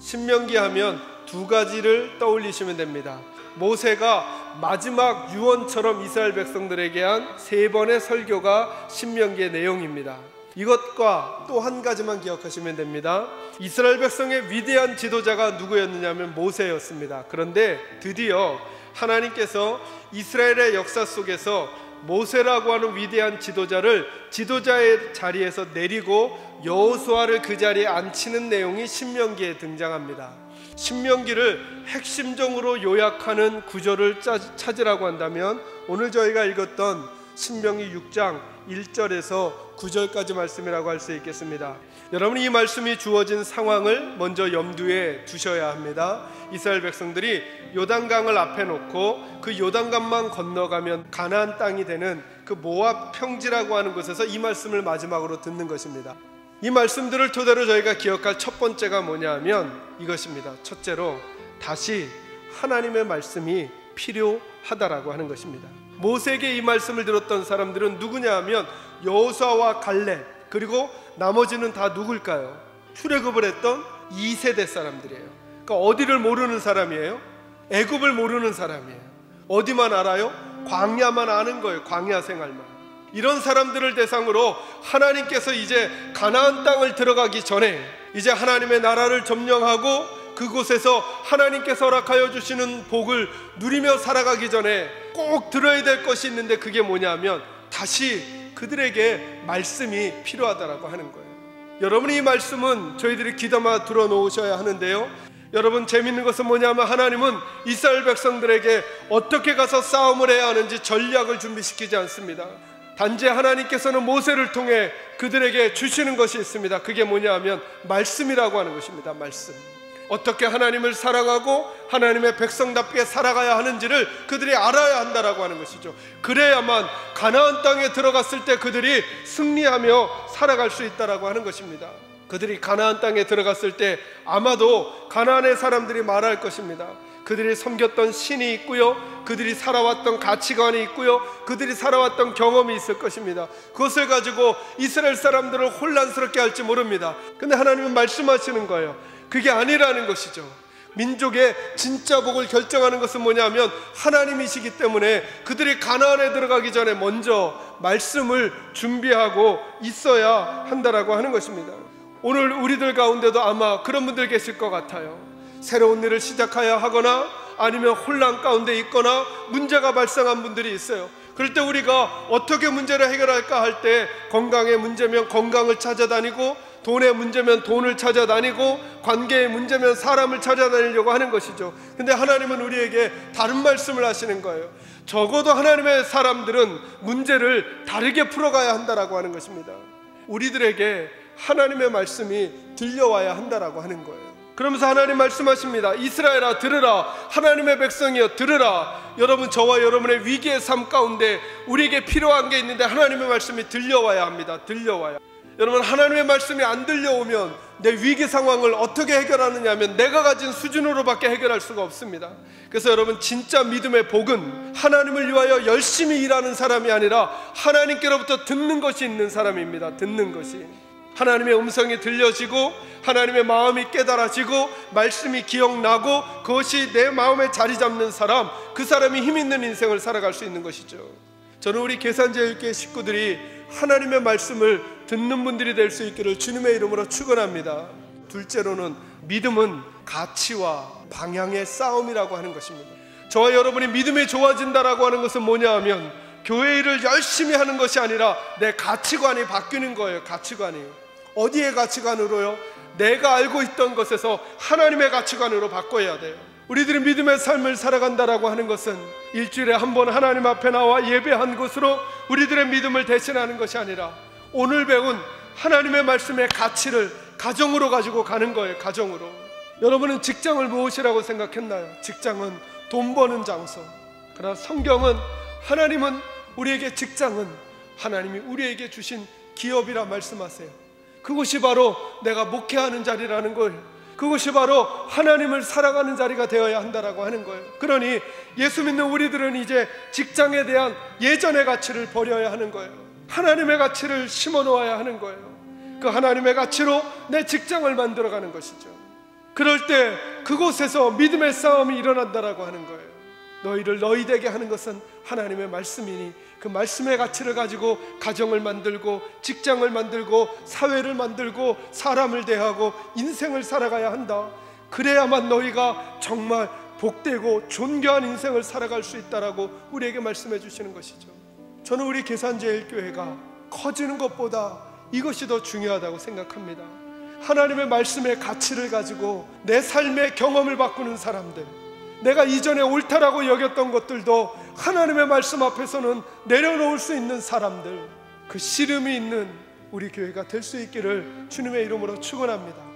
신명기 하면 두 가지를 떠올리시면 됩니다. 모세가 마지막 유언처럼 이스라엘 백성들에게 한 3번의 설교가 신명기의 내용입니다. 이것과 또 한 가지만 기억하시면 됩니다. 이스라엘 백성의 위대한 지도자가 누구였느냐면 모세였습니다. 그런데 드디어 하나님께서 이스라엘의 역사 속에서 모세라고 하는 위대한 지도자를 지도자의 자리에서 내리고 여호수아를 그 자리에 앉히는 내용이 신명기에 등장합니다. 신명기를 핵심적으로 요약하는 구절을 찾으라고 한다면 오늘 저희가 읽었던 신명기 6장 1절에서 9절까지 말씀이라고 할 수 있겠습니다. 여러분이 이 말씀이 주어진 상황을 먼저 염두에 두셔야 합니다. 이스라엘 백성들이 요단강을 앞에 놓고 그 요단강만 건너가면 가나안 땅이 되는 그 모압 평지라고 하는 곳에서 이 말씀을 마지막으로 듣는 것입니다. 이 말씀들을 토대로 저희가 기억할 첫 번째가 뭐냐 하면 이것입니다. 첫째로 다시 하나님의 말씀이 필요하다라고 하는 것입니다. 모세에게 이 말씀을 들었던 사람들은 누구냐 하면 여호수아와 갈렙, 그리고 나머지는 다 누굴까요? 출애굽을 했던 2세대 사람들이에요. 그러니까 어디를 모르는 사람이에요? 애굽을 모르는 사람이에요. 어디만 알아요? 광야만 아는 거예요. 광야 생활만. 이런 사람들을 대상으로 하나님께서 이제 가나안 땅을 들어가기 전에 이제 하나님의 나라를 점령하고 그곳에서 하나님께서 허락하여 주시는 복을 누리며 살아가기 전에 꼭 들어야 될 것이 있는데 그게 뭐냐면 다시 그들에게 말씀이 필요하다라고 하는 거예요. 여러분, 이 말씀은 저희들이 귀담아 들어놓으셔야 하는데요, 여러분, 재밌는 것은 뭐냐면 하나님은 이스라엘 백성들에게 어떻게 가서 싸움을 해야 하는지 전략을 준비시키지 않습니다. 단지 하나님께서는 모세를 통해 그들에게 주시는 것이 있습니다. 그게 뭐냐 하면 말씀이라고 하는 것입니다. 말씀. 어떻게 하나님을 사랑하고 하나님의 백성답게 살아가야 하는지를 그들이 알아야 한다라고 하는 것이죠. 그래야만 가나안 땅에 들어갔을 때 그들이 승리하며 살아갈 수 있다라고 하는 것입니다. 그들이 가나안 땅에 들어갔을 때 아마도 가나안의 사람들이 말할 것입니다. 그들이 섬겼던 신이 있고요, 그들이 살아왔던 가치관이 있고요, 그들이 살아왔던 경험이 있을 것입니다. 그것을 가지고 이스라엘 사람들을 혼란스럽게 할지 모릅니다. 근데 하나님은 말씀하시는 거예요. 그게 아니라는 것이죠. 민족의 진짜 복을 결정하는 것은 뭐냐면 하나님이시기 때문에 그들이 가나안에 들어가기 전에 먼저 말씀을 준비하고 있어야 한다라고 하는 것입니다. 오늘 우리들 가운데도 아마 그런 분들 계실 것 같아요. 새로운 일을 시작해야 하거나 아니면 혼란 가운데 있거나 문제가 발생한 분들이 있어요. 그럴 때 우리가 어떻게 문제를 해결할까 할 때 건강의 문제면 건강을 찾아다니고 돈의 문제면 돈을 찾아다니고 관계의 문제면 사람을 찾아다니려고 하는 것이죠. 근데 하나님은 우리에게 다른 말씀을 하시는 거예요. 적어도 하나님의 사람들은 문제를 다르게 풀어가야 한다라고 하는 것입니다. 우리들에게 하나님의 말씀이 들려와야 한다라고 하는 거예요. 그러면서 하나님 말씀하십니다. 이스라엘아 들으라, 하나님의 백성이여 들으라. 여러분, 저와 여러분의 위기의 삶 가운데 우리에게 필요한 게 있는데 하나님의 말씀이 들려와야 합니다. 들려와야. 여러분, 하나님의 말씀이 안 들려오면 내 위기 상황을 어떻게 해결하느냐 하면 내가 가진 수준으로밖에 해결할 수가 없습니다. 그래서 여러분, 진짜 믿음의 복은 하나님을 위하여 열심히 일하는 사람이 아니라 하나님께로부터 듣는 것이 있는 사람입니다. 듣는 것이. 하나님의 음성이 들려지고 하나님의 마음이 깨달아지고 말씀이 기억나고 그것이 내 마음에 자리 잡는 사람, 그 사람이 힘 있는 인생을 살아갈 수 있는 것이죠. 저는 우리 계산제일교회 식구들이 하나님의 말씀을 듣는 분들이 될 수 있기를 주님의 이름으로 축원합니다. 둘째로는 믿음은 가치와 방향의 싸움이라고 하는 것입니다. 저와 여러분이 믿음이 좋아진다라고 하는 것은 뭐냐 하면 교회 일을 열심히 하는 것이 아니라 내 가치관이 바뀌는 거예요. 가치관이. 어디의 가치관으로요? 내가 알고 있던 것에서 하나님의 가치관으로 바꿔야 돼요. 우리들이 믿음의 삶을 살아간다라고 하는 것은 일주일에 한 번 하나님 앞에 나와 예배한 것으로 우리들의 믿음을 대신하는 것이 아니라 오늘 배운 하나님의 말씀의 가치를 가정으로 가지고 가는 거예요. 가정으로. 여러분은 직장을 무엇이라고 생각했나요? 직장은 돈 버는 장소. 그러나 성경은, 하나님은 우리에게 직장은 하나님이 우리에게 주신 기업이라 말씀하세요. 그것이 바로 내가 목회하는 자리라는 거예요. 그것이 바로 하나님을 살아가는 자리가 되어야 한다라고 하는 거예요. 그러니 예수 믿는 우리들은 이제 직장에 대한 예전의 가치를 버려야 하는 거예요. 하나님의 가치를 심어 놓아야 하는 거예요. 그 하나님의 가치로 내 직장을 만들어가는 것이죠. 그럴 때 그곳에서 믿음의 싸움이 일어난다라고 하는 거예요. 너희를 너희 되게 하는 것은 하나님의 말씀이니 그 말씀의 가치를 가지고 가정을 만들고 직장을 만들고 사회를 만들고 사람을 대하고 인생을 살아가야 한다. 그래야만 너희가 정말 복되고 존귀한 인생을 살아갈 수 있다라고 우리에게 말씀해 주시는 것이죠. 저는 우리 계산제일교회가 커지는 것보다 이것이 더 중요하다고 생각합니다. 하나님의 말씀의 가치를 가지고 내 삶의 경험을 바꾸는 사람들, 내가 이전에 옳다라고 여겼던 것들도 하나님의 말씀 앞에서는 내려놓을 수 있는 사람들, 그 씨름이 있는 우리 교회가 될 수 있기를 주님의 이름으로 축원합니다.